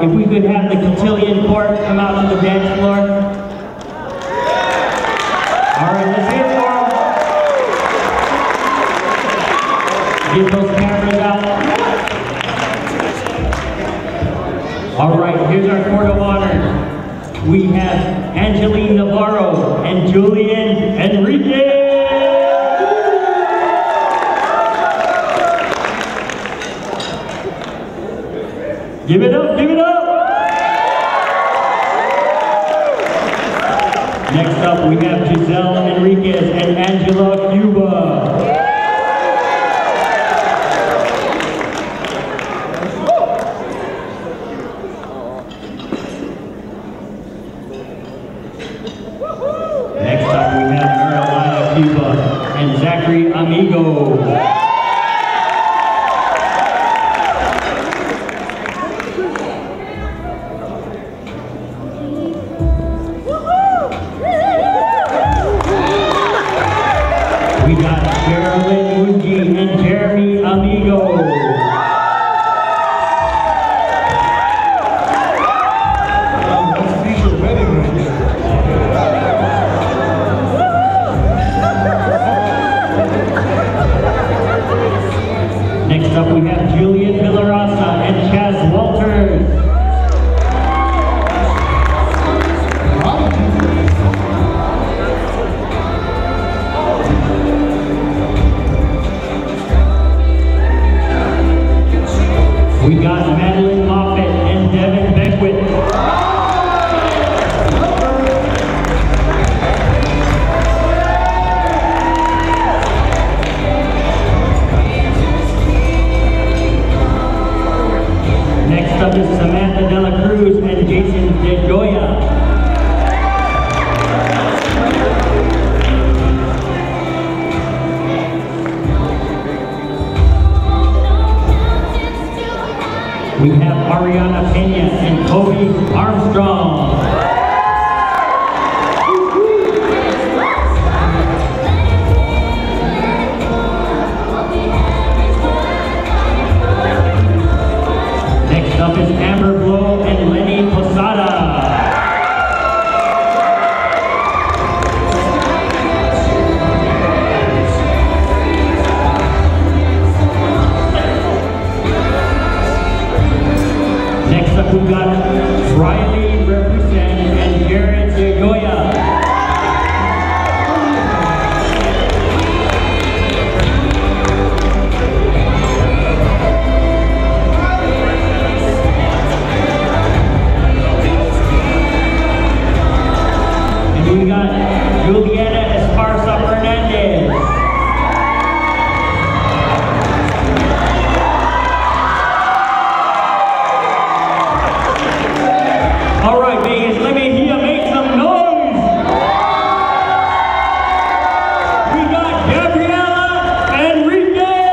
if we could have the cotillion court come out to the dance floor. All right, let's hear it for them. Get those cameras out. All right, here's our court of honor. We have Angeline Navarro and Julian Enriquez. Give it up, give it up! Next up, we have Giselle Enriquez and Angela Cuba. Next up, we have Carolina Cuba and Zachary Amigo. We got Sherilyn Muji and Jeremy Amigo. Next up we have Julian Villarasa and Chaz Walters. We got Madeline Moffett and Devin Beckwith. Next up is Samantha Dela Cruz and Jason DeGioia. We have Ariana Pena and Kobe Armstrong. Next up is Amber Blow and Lenny Posada. Next up we've got Riley Represent and Jared DeGioia. And we got Juliana Esparza Fernandez. All right, Vegas, let me hear you make some noise. We got Gabriela Enriquez.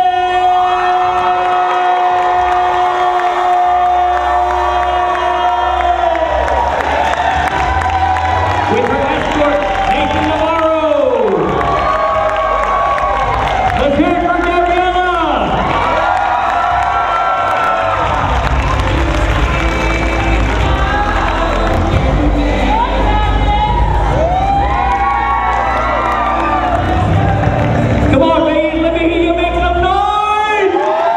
With her escort, Nathan Navarro. Let's hear it for Gabriela. Come on, Vegas, let me hear you make some noise!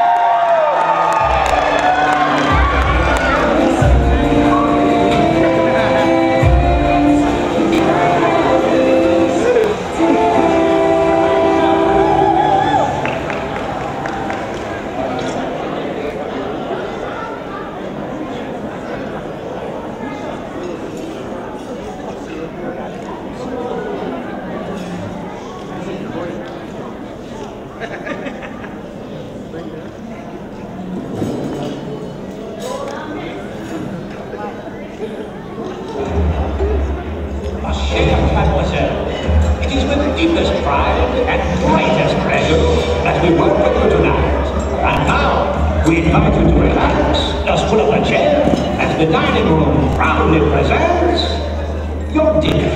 Mademoiselle, it is with deepest pride and greatest pleasure that we welcome you tonight. And now, we invite you to relax, just pull up a chair, as the dining room proudly presents your dinner.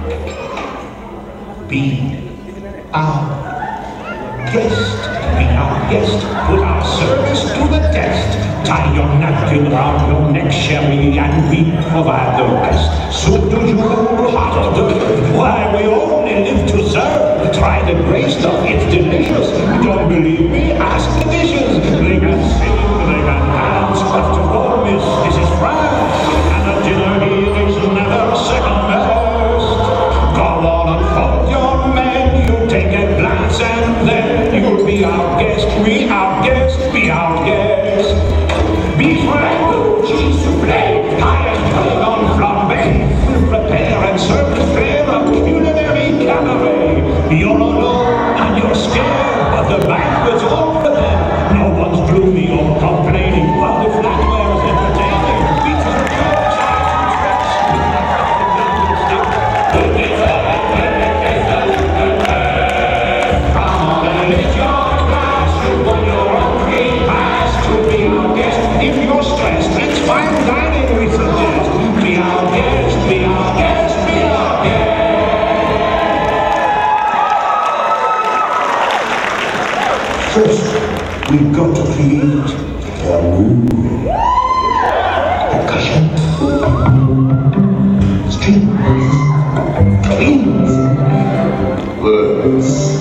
Be our guest, put our service to the test. Tie your napkin round your neck, Sherry, and we provide the rest. Soup du jour, hot or good, why we only live to serve. Try the gray stuff, it's delicious. Don't believe me? Ask the dishes. They can sing, they can dance. After all, miss, this is France, and a dinner here is never second best. Go on and fold your menu, take a glance, and then you'll be our guest. We our guest, be our guest. Beef ragout, cheese soufflé, pie and bacon flambé. We'll prepare and serve the fare of culinary cabaret. You're alone and you're scared, but the banquet's over then. No one's gloomy or complaining while the flatware's entertaining. Beats the jokes, come on and lift your glass when you're hungry, pass to be our guest. If you're stressed, it's fine dining we suggest. Be our guest, be our guest, be our guest. First, we've got to create a mood. Percussion, strings, strings, words.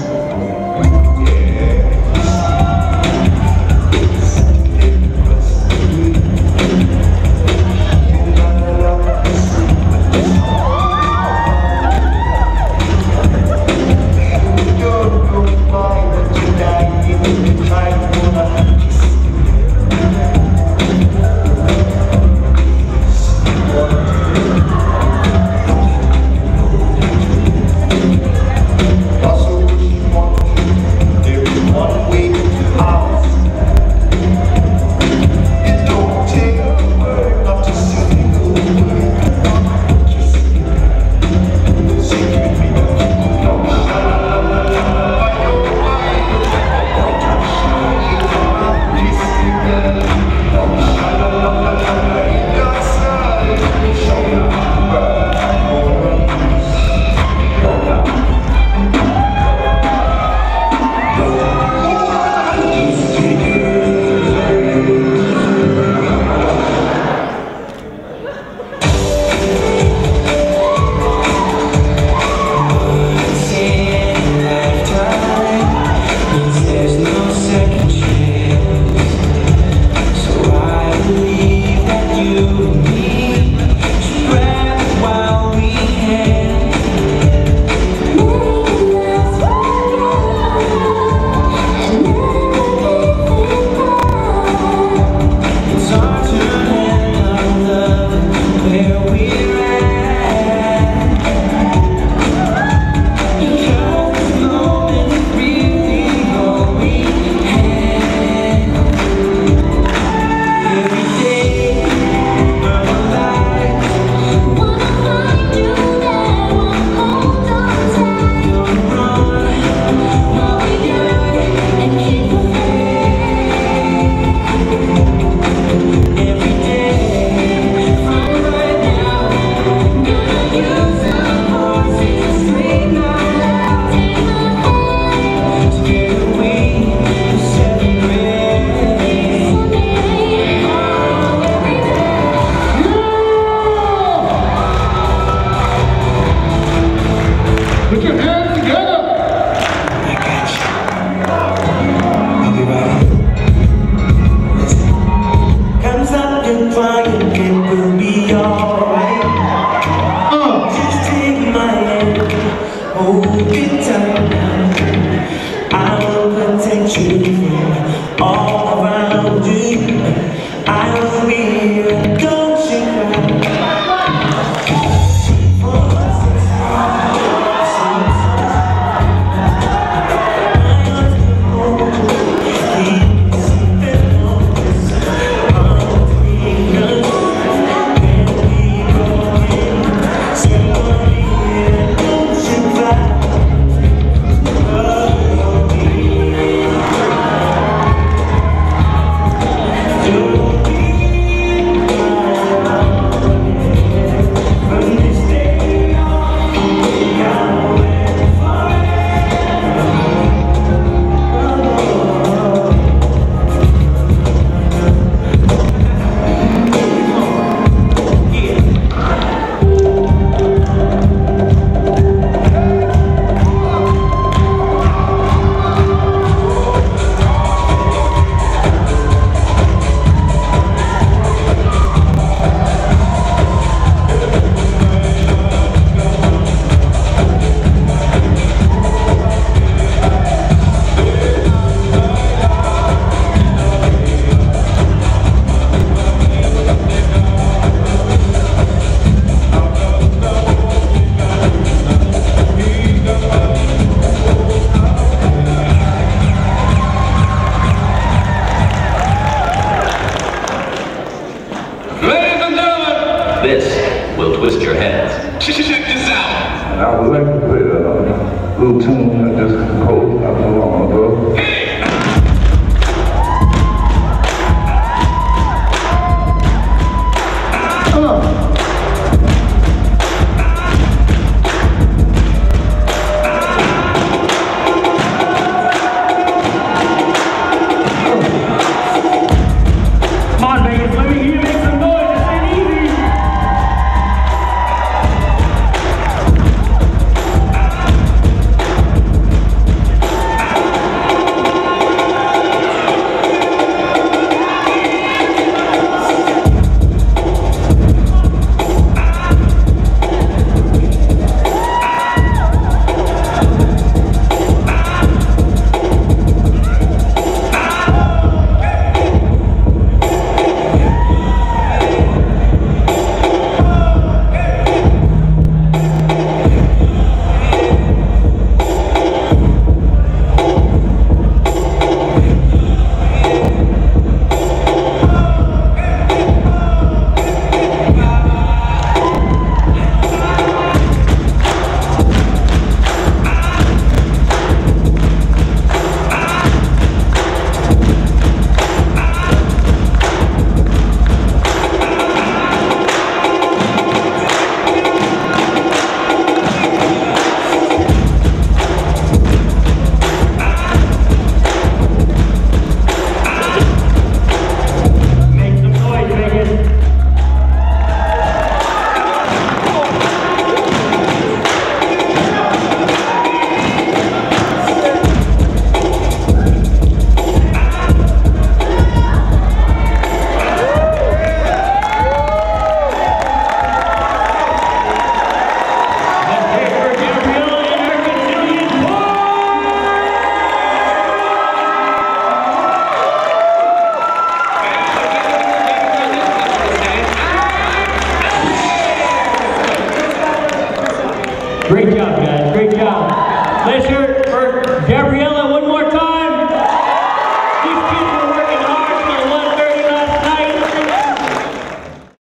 This will twist your heads. Check this out. And I would like to play a little tune I just composed not so long ago. Come on. Great job, guys. Great job. Let's hear